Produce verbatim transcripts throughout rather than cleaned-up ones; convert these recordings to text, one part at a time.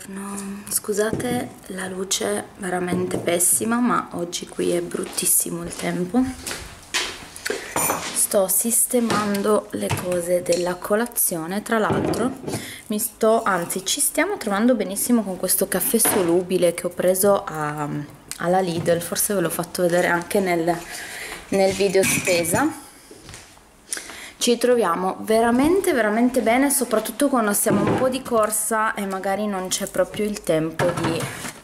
Buongiorno, scusate la luce veramente pessima, ma oggi qui è bruttissimo il tempo. Sto sistemando le cose della colazione, tra l'altro mi sto, anzi ci stiamo trovando benissimo con questo caffè solubile che ho preso a, alla Lidl, forse ve l'ho fatto vedere anche nel, nel video spesa. Ci troviamo veramente veramente bene, soprattutto quando siamo un po' di corsa e magari non c'è proprio il tempo di,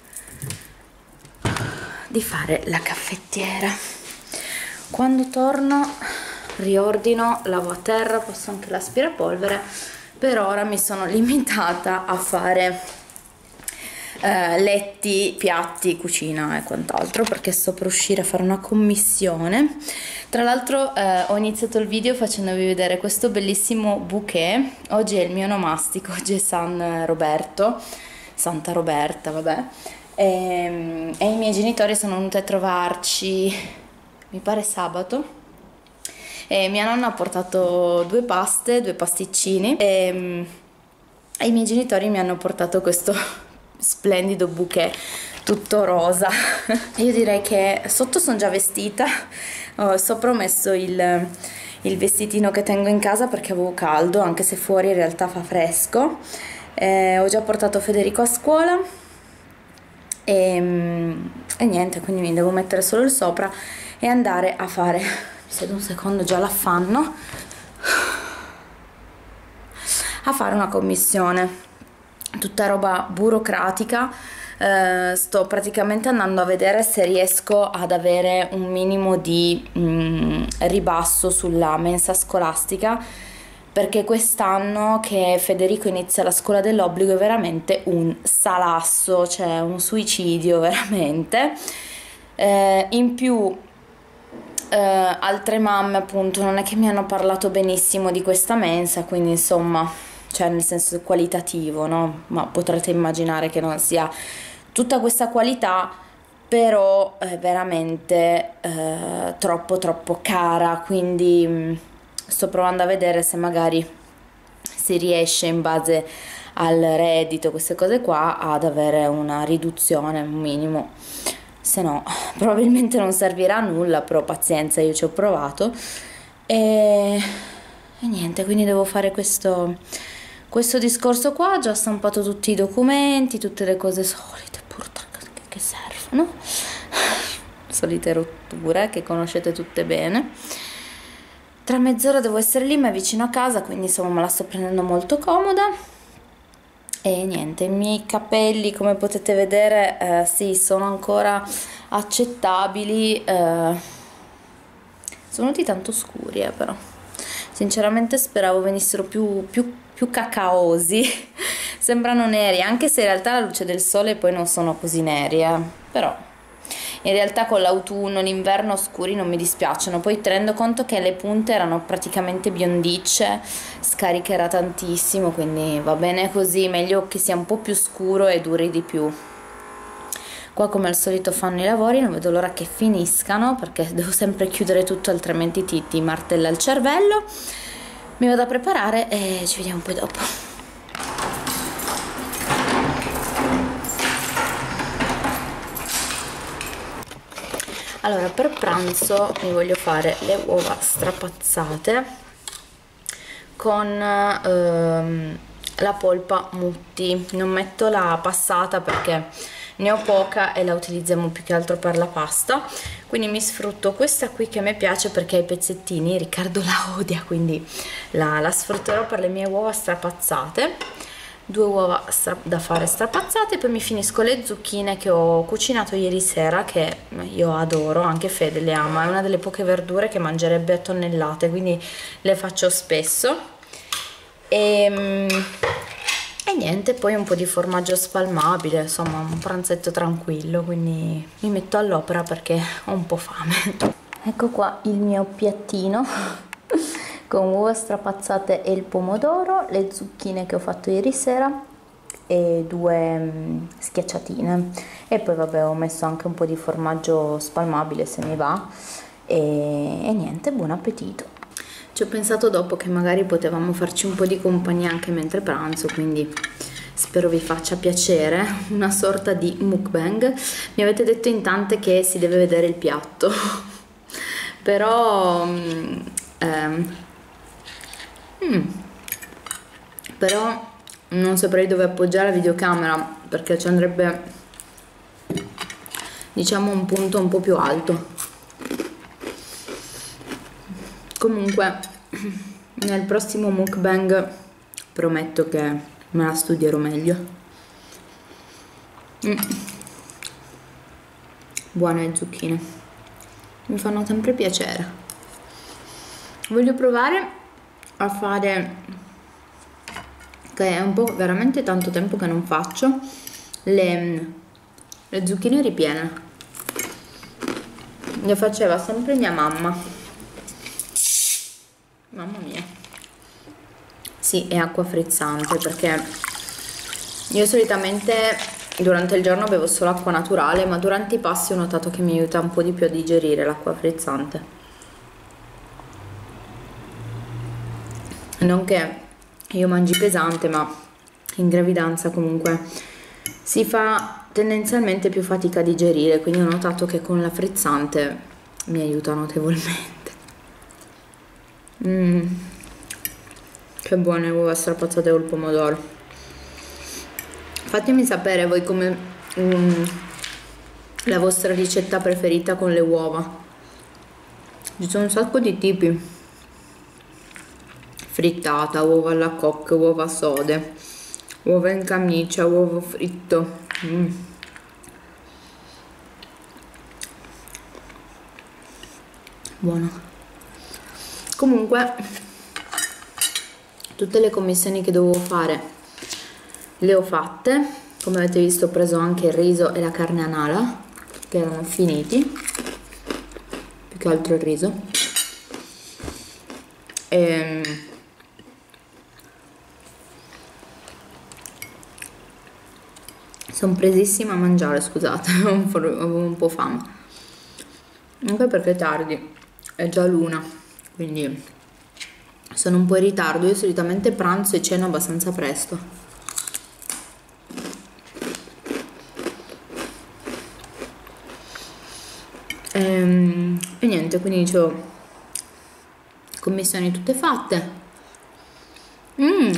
di fare la caffettiera. Quando torno riordino, lavo a terra, posso anche l'aspirapolvere. Per ora mi sono limitata a fare eh, letti, piatti, cucina e quant'altro, perché sto per uscire a fare una commissione. Tra l'altro eh, ho iniziato il video facendovi vedere questo bellissimo bouquet. Oggi è il mio onomastico, oggi è San Roberto, Santa Roberta, vabbè. E, e i miei genitori sono venuti a trovarci, mi pare sabato, e mia nonna ha portato due paste, due pasticcini e, e i miei genitori mi hanno portato questo splendido bouquet tutto rosa. Io direi che sotto sono già vestita. Oh, sopra ho messo il, il vestitino che tengo in casa perché avevo caldo, anche se fuori in realtà fa fresco. Eh, ho già portato Federico a scuola e, e niente, quindi mi devo mettere solo il sopra e andare a fare, mi siedo un secondo, già l'affanno, a fare una commissione, tutta roba burocratica. Uh, sto praticamente andando a vedere se riesco ad avere un minimo di mm, ribasso sulla mensa scolastica, perché quest'anno che Federico inizia la scuola dell'obbligo è veramente un salasso, cioè un suicidio veramente. Uh, in più uh, altre mamme appunto non è che mi hanno parlato benissimo di questa mensa, quindi insomma, cioè nel senso qualitativo, no? Ma potrete immaginare che non sia tutta questa qualità, però è veramente eh, troppo troppo cara, quindi mh, sto provando a vedere se magari si riesce in base al reddito, queste cose qua, ad avere una riduzione, un minimo, se no probabilmente non servirà a nulla, però pazienza, io ci ho provato e, e niente, quindi devo fare questo questo discorso qua. Ho già stampato tutti i documenti, tutte le cose solite che servono, solite rotture che conoscete tutte bene. Tra mezz'ora devo essere lì, ma è vicino a casa, quindi insomma me la sto prendendo molto comoda. E niente, i miei capelli, come potete vedere, eh, sì, sono ancora accettabili, eh, sono venuti tanto scuri, eh, però sinceramente speravo venissero più, più, più cacaosi. Sembrano neri, anche se in realtà la luce del sole poi non sono così neri, eh. Però in realtà con l'autunno, l'inverno scuri non mi dispiacciono. Poi tenendo conto che le punte erano praticamente biondicce, scaricherà tantissimo, quindi va bene così, meglio che sia un po' più scuro e duri di più. Qua come al solito fanno i lavori, non vedo l'ora che finiscano perché devo sempre chiudere tutto, altrimenti ti, ti martella il cervello. Mi vado a preparare e ci vediamo poi dopo. Allora, per pranzo mi voglio fare le uova strapazzate con ehm, la polpa Mutti. Non metto la passata perché ne ho poca e la utilizziamo più che altro per la pasta, quindi mi sfrutto questa qui che mi piace perché ha i pezzettini, Riccardo la odia, quindi la, la sfrutterò per le mie uova strapazzate. Due uova da fare strapazzate, poi mi finisco le zucchine che ho cucinato ieri sera, che io adoro, anche Fede le ama, è una delle poche verdure che mangerebbe a tonnellate, quindi le faccio spesso. E, e niente, poi un po' di formaggio spalmabile, insomma un pranzetto tranquillo, quindi mi metto all'opera perché ho un po' fame. Ecco qua il mio piattino con uova strapazzate e il pomodoro, le zucchine che ho fatto ieri sera e due um, schiacciatine, e poi vabbè ho messo anche un po' di formaggio spalmabile se mi va, e, e niente, buon appetito. Ci ho pensato dopo che magari potevamo farci un po' di compagnia anche mentre pranzo, quindi spero vi faccia piacere, una sorta di mukbang. Mi avete detto in tante che si deve vedere il piatto però ehm, mm, però non saprei dove appoggiare la videocamera perché ci andrebbe, diciamo, un punto un po' più alto. Comunque nel prossimo mukbang prometto che me la studierò meglio. mm. Buone le zucchine, mi fanno sempre piacere. Voglio provare a fare, che è un po' veramente tanto tempo che non faccio, le, le zucchine ripiene. Le faceva sempre mia mamma. Mamma mia. Sì, è acqua frizzante perché io solitamente durante il giorno bevo solo acqua naturale, ma durante i pasti ho notato che mi aiuta un po' di più a digerire l'acqua frizzante. Non che io mangi pesante, ma in gravidanza comunque si fa tendenzialmente più fatica a digerire, quindi ho notato che con la frizzante mi aiuta notevolmente. Mm. Che buone uova strapazzate col pomodoro. Fatemi sapere voi come um, la vostra ricetta preferita con le uova. Ci sono un sacco di tipi: frittata, uova alla coque, uova sode, uova in camicia, uovo fritto. mm. Buono. Comunque tutte le commissioni che dovevo fare le ho fatte. Come avete visto ho preso anche il riso e la carne a nala che erano finiti, più che altro il riso. E sono presissima a mangiare, scusate, avevo un po' fame, anche perché è tardi, è già l'una, quindi sono un po' in ritardo. Io solitamente pranzo e ceno abbastanza presto. E, e niente, quindi dicevo, commissioni tutte fatte. mm.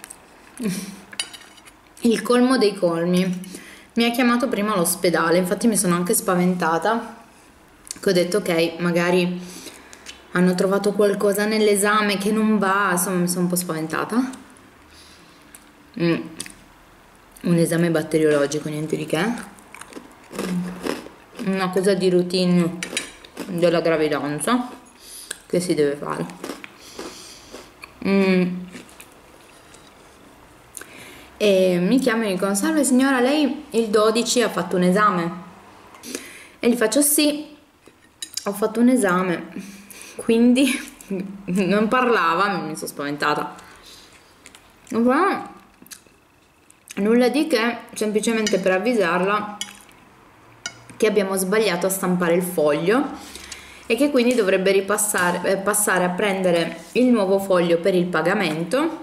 Il colmo dei colmi, mi ha chiamato prima all'ospedale, infatti mi sono anche spaventata, che ho detto ok, magari hanno trovato qualcosa nell'esame che non va, insomma mi sono un po' spaventata. mm. Un esame batteriologico, niente di che, una cosa di routine della gravidanza che si deve fare. mm. E mi chiamano e dicono: salve signora, lei il dodici ha fatto un esame? E gli faccio: sì, ho fatto un esame. Quindi non parlava, mi sono spaventata. Ma nulla di che, semplicemente per avvisarla che abbiamo sbagliato a stampare il foglio e che quindi dovrebbe ripassare eh, passare a prendere il nuovo foglio per il pagamento,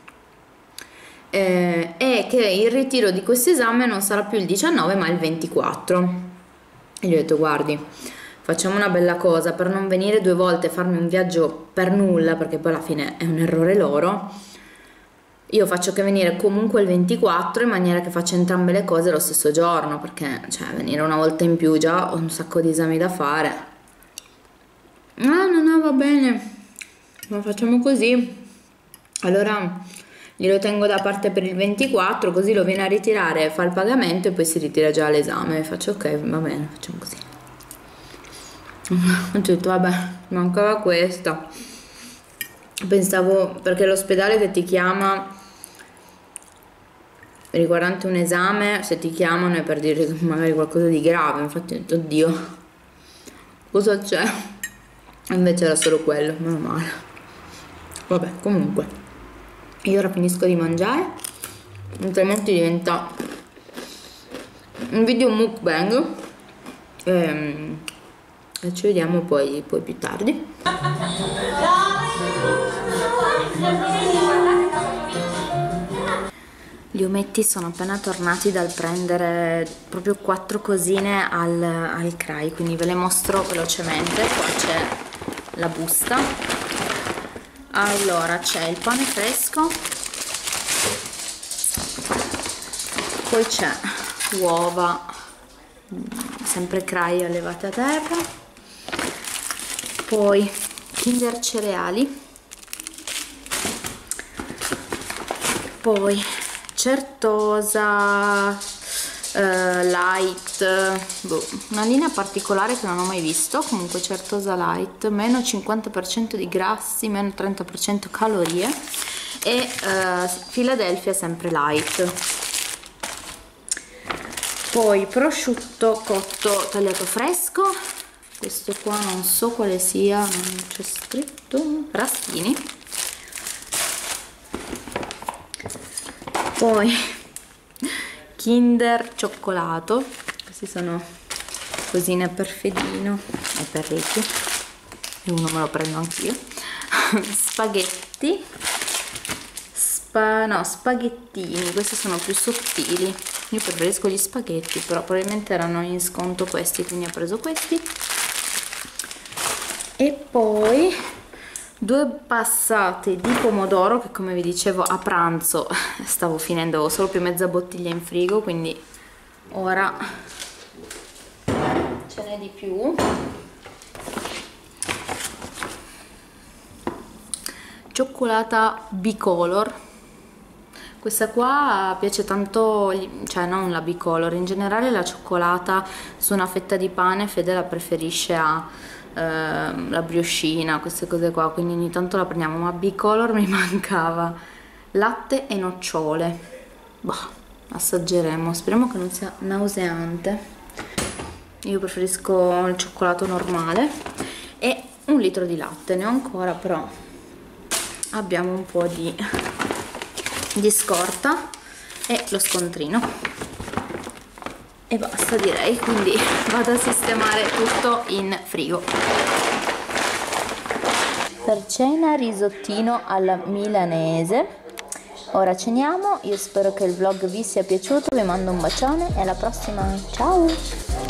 eh, e che il ritiro di questo esame non sarà più il diciannove ma il ventiquattro. E gli ho detto: guardi, facciamo una bella cosa, per non venire due volte e farmi un viaggio per nulla, perché poi alla fine è un errore loro, io faccio che venire comunque il ventiquattro in maniera che faccia entrambe le cose lo stesso giorno, perché cioè venire una volta in più già ho un sacco di esami da fare. No, no, no, va bene, ma facciamo così, allora glielo tengo da parte per il ventiquattro, così lo viene a ritirare, fa il pagamento e poi si ritira già l'esame. Faccio ok, va bene, facciamo così. Ho detto vabbè, mancava questa. Pensavo, perché l'ospedale che ti chiama riguardante un esame, se ti chiamano è per dire magari qualcosa di grave, infatti ho detto oddio, cosa c'è? Invece era solo quello, meno male. Vabbè, comunque io ora finisco di mangiare, altrimenti diventa un video mukbang e, e ci vediamo poi, poi più tardi. Gli ometti sono appena tornati dal prendere proprio quattro cosine al, al C R A I, quindi ve le mostro velocemente. Qua c'è la busta. Allora c'è il pane fresco, poi c'è uova, sempre C R A I allevate a terra, poi Kinder cereali, poi Certosa eh, Light, boh, una linea particolare che non ho mai visto. Comunque Certosa Light, meno cinquanta per cento di grassi, meno trenta per cento calorie, e eh, Philadelphia sempre light. Poi prosciutto cotto tagliato fresco, questo qua non so quale sia, non c'è scritto, Rastini. Poi Kinder cioccolato, questi sono cosine per Fedino e per Ricky, e uno me lo prendo anch'io. Spaghetti, spa, no, spaghettini, questi sono più sottili, io preferisco gli spaghetti, però probabilmente erano in sconto questi, quindi ho preso questi. E poi due passate di pomodoro che, come vi dicevo, a pranzo stavo finendo, avevo solo più mezza bottiglia in frigo, quindi ora ce n'è di più. Cioccolata bicolor, questa qua piace tanto, cioè non la bicolor, in generale la cioccolata su una fetta di pane Fede la preferisce a Uh, la brioscina, queste cose qua, quindi ogni tanto la prendiamo, ma bicolor mi mancava. Latte e nocciole, boh, assaggeremo, speriamo che non sia nauseante, io preferisco il cioccolato normale. E un litro di latte, ne ho ancora, però abbiamo un po' di, di scorta, e lo scontrino e basta, direi, quindi vado a sistemare tutto in frigo. Per cena risottino alla milanese, ora ceniamo, io spero che il vlog vi sia piaciuto, vi mando un bacione e alla prossima, ciao!